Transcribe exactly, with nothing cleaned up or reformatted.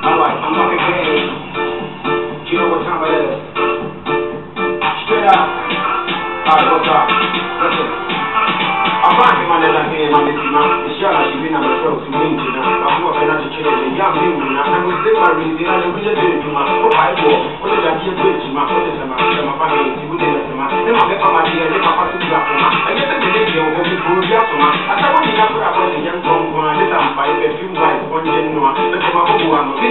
Alright, I'm back again. You know what time it is? Straight up. Alright, what's up? Listen. I'm back in my little here, my little man. It's sure that you've been on the show to me, you know. I'm working at the church, and young him, you know. I'm going to say my reason, and I'm going to do it to my whole life. What did I give to my father's and my family? You wouldn't let them out. Then I'll get my dear, then my father to that one. I get the lady over the pool, just one. I said, what did I put up on the young one? This I'm five, a few guys, one genuine. But my book one.